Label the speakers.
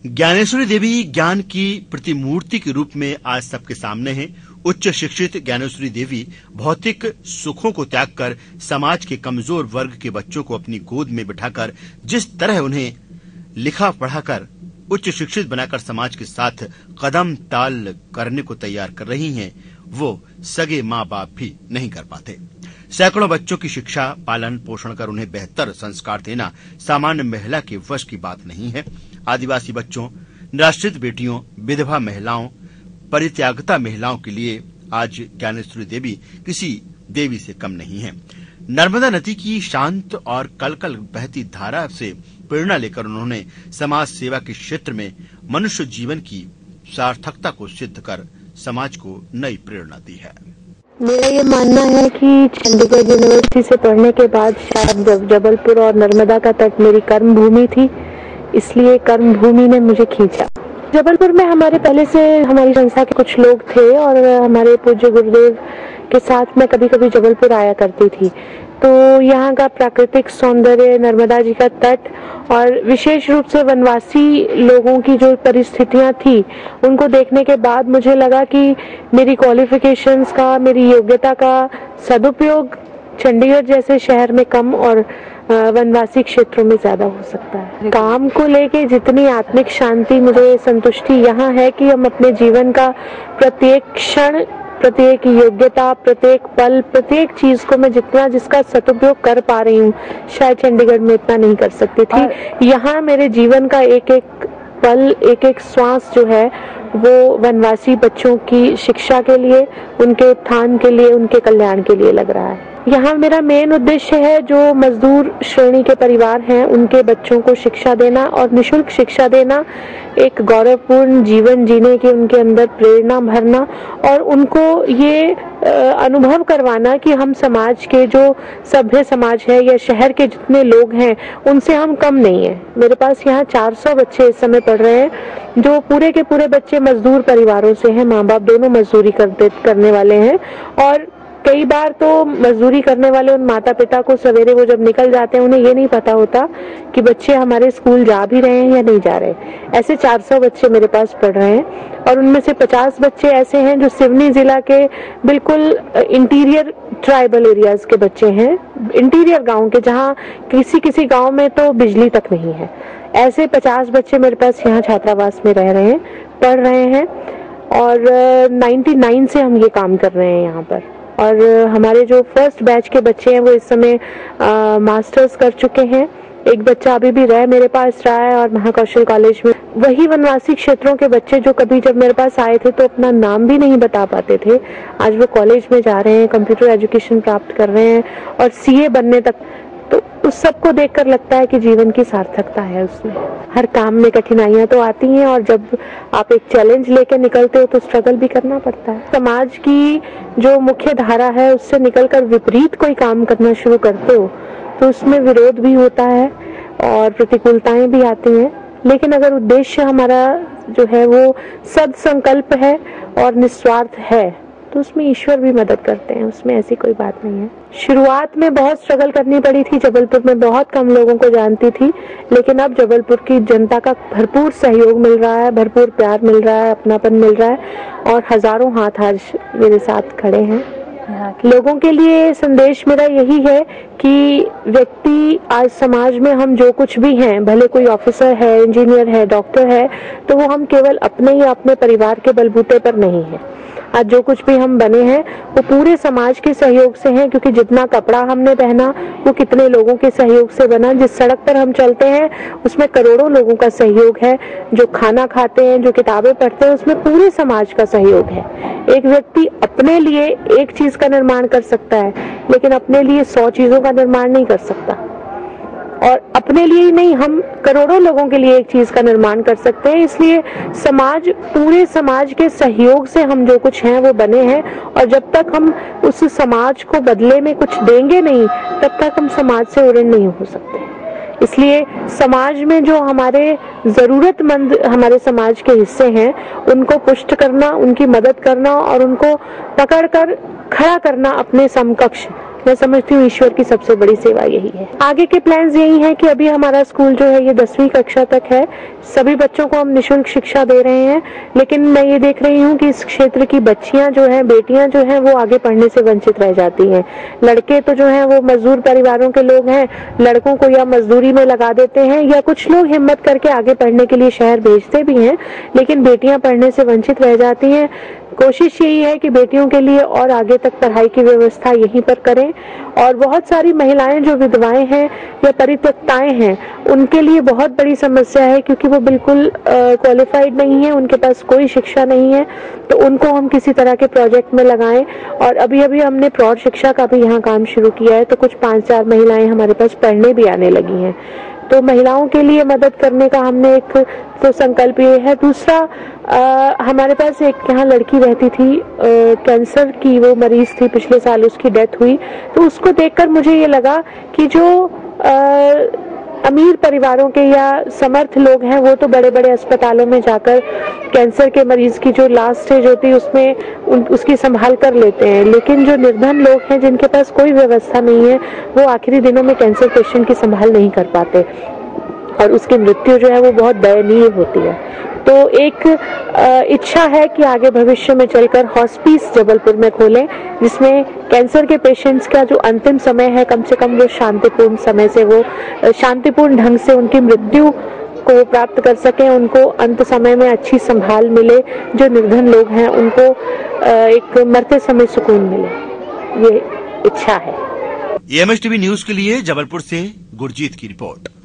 Speaker 1: ज्ञानेश्वरी देवी ज्ञान की प्रतिमूर्ति के रूप में आज सबके सामने हैं। उच्च शिक्षित ज्ञानेश्वरी देवी भौतिक सुखों को त्याग कर समाज के कमजोर वर्ग के बच्चों को अपनी गोद में बिठाकर जिस तरह उन्हें लिखा पढ़ाकर उच्च शिक्षित बनाकर समाज के साथ कदम ताल करने को तैयार कर रही हैं, वो सगे माँ बाप भी नहीं कर पाते। सैकड़ों बच्चों की शिक्षा पालन पोषण कर उन्हें बेहतर संस्कार देना सामान्य महिला के वश की बात नहीं है। आदिवासी बच्चों, निराश्रित बेटियों, विधवा महिलाओं, परित्यागता महिलाओं के लिए आज ज्ञानेश्वरी देवी किसी देवी से कम नहीं है। नर्मदा नदी की शांत और कलकल बहती धारा से प्रेरणा लेकर उन्होंने समाज सेवा के क्षेत्र में मनुष्य जीवन की सार्थकता को सिद्ध कर समाज को नई प्रेरणा दी है।
Speaker 2: मेरा ये मानना है कि चंडीगढ़ यूनिवर्सिटी से पढ़ने के बाद शायद जबलपुर और नर्मदा का तट मेरी कर्म भूमि थी, इसलिए कर्म भूमि ने मुझे खींचा। जबलपुर में हमारे पहले से हमारी संस्था के कुछ लोग थे और हमारे पूज्य गुरुदेव के साथ मैं कभी कभी जबलपुर आया करती थी। तो यहाँ का प्राकृतिक सौंदर्य, नर्मदा जी का तट और विशेष रूप से वनवासी लोगों की जो परिस्थितियां थी उनको देखने के बाद मुझे लगा कि मेरी क्वालिफिकेशंस का, मेरी योग्यता का सदुपयोग चंडीगढ़ जैसे शहर में कम और वनवासी क्षेत्रों में ज्यादा हो सकता है। काम को लेके जितनी आत्मिक शांति, मुझे संतुष्टि यहाँ है कि हम अपने जीवन का प्रत्येक क्षण, प्रत्येक योग्यता, प्रत्येक पल, प्रत्येक चीज को मैं जिसका सदुपयोग कर पा रही हूँ, शायद चंडीगढ़ में इतना नहीं कर सकती थी। यहाँ मेरे जीवन का एक एक पल, एक एक श्वास जो है वो वनवासी बच्चों की शिक्षा के लिए, उनके उत्थान के लिए, उनके कल्याण के लिए लग रहा है। यहाँ मेरा मेन उद्देश्य है जो मजदूर श्रेणी के परिवार हैं उनके बच्चों को शिक्षा देना और निशुल्क शिक्षा देना, एक गौरवपूर्ण जीवन जीने की उनके अंदर प्रेरणा भरना और उनको ये अनुभव करवाना कि हम समाज के जो सभ्य समाज है या शहर के जितने लोग हैं उनसे हम कम नहीं है। मेरे पास यहाँ 400 बच्चे इस समय पढ़ रहे हैं जो पूरे के पूरे बच्चे मजदूर परिवारों से हैं, माँ बाप दोनों मजदूरी करने वाले हैं और कई बार तो मजदूरी करने वाले उन माता पिता को सवेरे वो जब निकल जाते हैं उन्हें ये नहीं पता होता कि बच्चे हमारे स्कूल जा भी रहे हैं या नहीं जा रहे। ऐसे 400 बच्चे मेरे पास पढ़ रहे हैं और उनमें से 50 बच्चे ऐसे हैं जो सिवनी जिला के बिल्कुल इंटीरियर ट्राइबल एरियाज के बच्चे हैं, इंटीरियर गाँव के, जहाँ किसी गाँव में तो बिजली तक नहीं है। ऐसे 50 बच्चे मेरे पास यहाँ छात्रावास में रह रहे हैं, पढ़ रहे हैं और 99 से हम ये काम कर रहे हैं यहाँ पर। और हमारे जो फर्स्ट बैच के बच्चे हैं वो इस समय मास्टर्स कर चुके हैं। एक बच्चा अभी भी मेरे पास रहा है और महाकौशल कॉलेज में। वही वनवासी क्षेत्रों के बच्चे जो कभी जब मेरे पास आए थे तो अपना नाम भी नहीं बता पाते थे, आज वो कॉलेज में जा रहे हैं, कंप्यूटर एजुकेशन प्राप्त कर रहे हैं और सीए बनने तक। तो उस सबको देखकर लगता है कि जीवन की सार्थकता है उसमें। हर काम में कठिनाइयां तो आती हैं और जब आप एक चैलेंज लेके निकलते हो तो स्ट्रगल भी करना पड़ता है। समाज की जो मुख्य धारा है उससे निकलकर विपरीत कोई काम करना शुरू करते हो तो उसमें विरोध भी होता है और प्रतिकूलताएं भी आती हैं, लेकिन अगर उद्देश्य हमारा जो है वो सदसंकल्प है और निस्वार्थ है तो उसमें ईश्वर भी मदद करते हैं, उसमें ऐसी कोई बात नहीं है। शुरुआत में बहुत स्ट्रगल करनी पड़ी थी, जबलपुर में बहुत कम लोगों को जानती थी, लेकिन अब जबलपुर की जनता का भरपूर सहयोग मिल रहा है, भरपूर प्यार मिल रहा है, अपनापन मिल रहा है और हजारों हाथ आज मेरे साथ खड़े हैं। लोगों के लिए संदेश मेरा यही है कि व्यक्ति आज समाज में हम जो कुछ भी हैं, भले कोई ऑफिसर है, इंजीनियर है, डॉक्टर है, तो वो हम केवल अपने या अपने परिवार के बलबूते पर नहीं है। आज जो कुछ भी हम बने हैं वो पूरे समाज के सहयोग से हैं, क्योंकि जितना कपड़ा हमने पहना वो कितने लोगों के सहयोग से बना। जिस सड़क पर हम चलते हैं उसमें करोड़ों लोगों का सहयोग है, जो खाना खाते हैं, जो किताबें पढ़ते हैं, उसमें पूरे समाज का सहयोग है। एक व्यक्ति अपने लिए एक चीज का निर्माण कर सकता है लेकिन अपने लिए 100 चीजों का निर्माण नहीं कर सकता, और अपने लिए ही नहीं, हम करोड़ों लोगों के लिए एक चीज का निर्माण कर सकते हैं। इसलिए समाज, पूरे समाज के सहयोग से हम जो कुछ हैं वो बने हैं और जब तक हम उस समाज को बदले में कुछ देंगे नहीं तब तक हम समाज से उड़न नहीं हो सकते। इसलिए समाज में जो हमारे जरूरतमंद हमारे समाज के हिस्से हैं उनको पुष्ट करना, उनकी मदद करना और उनको पकड़कर खड़ा करना अपने समकक्ष, मैं समझती हूँ ईश्वर की सबसे बड़ी सेवा यही है। आगे के प्लान्स यही हैं कि अभी हमारा स्कूल जो है ये 10वीं कक्षा तक है, सभी बच्चों को हम निःशुल्क शिक्षा दे रहे हैं, लेकिन मैं ये देख रही हूँ कि इस क्षेत्र की बच्चियां जो हैं, बेटियां जो हैं, वो आगे पढ़ने से वंचित रह जाती हैं। लड़के तो जो हैं वो मजदूर परिवारों के लोग हैं, लड़कों को या मजदूरी में लगा देते हैं या कुछ लोग हिम्मत करके आगे पढ़ने के लिए शहर भेजते भी हैं, लेकिन बेटियां पढ़ने से वंचित रह जाती हैं। कोशिश यही है कि बेटियों के लिए और आगे तक पढ़ाई की व्यवस्था यहीं पर करें, और बहुत सारी महिलाएं जो विधवाएं हैं या परित्यक्ताएं हैं, उनके लिए बहुत बड़ी समस्या है, क्योंकि वो बिल्कुल क्वालिफाइड नहीं है, उनके पास कोई शिक्षा नहीं है, तो उनको हम किसी तरह के प्रोजेक्ट में लगाएं। और अभी अभी हमने प्रौढ़ शिक्षा का भी यहाँ काम शुरू किया है, तो कुछ 5-4 महिलाएं हमारे पास पढ़ने भी आने लगी हैं। तो महिलाओं के लिए मदद करने का हमने एक तो संकल्प ये है। दूसरा, हमारे पास एक यहाँ लड़की रहती थी, कैंसर की वो मरीज थी, पिछले साल उसकी डेथ हुई, तो उसको देखकर मुझे ये लगा कि जो अमीर परिवारों के या समर्थ लोग हैं वो तो बड़े बड़े अस्पतालों में जाकर कैंसर के मरीज की जो लास्ट स्टेज होती है उसमें उसकी संभाल कर लेते हैं, लेकिन जो निर्धन लोग हैं जिनके पास कोई व्यवस्था नहीं है, वो आखिरी दिनों में कैंसर पेशेंट की संभाल नहीं कर पाते और उसकी मृत्यु जो है वो बहुत दयनीय होती है। तो एक इच्छा है कि आगे भविष्य में चलकर हॉस्पिस जबलपुर में खोलें, जिसमें कैंसर के पेशेंट्स का जो अंतिम समय है कम से कम वो शांतिपूर्ण समय से, वो शांतिपूर्ण ढंग से उनकी मृत्यु को प्राप्त कर सकें, उनको अंत समय में अच्छी संभाल मिले, जो निर्धन लोग हैं उनको एक मरते समय सुकून मिले, ये इच्छा है।
Speaker 1: EMS टीवी न्यूज के लिए जबलपुर से गुरजीत की रिपोर्ट।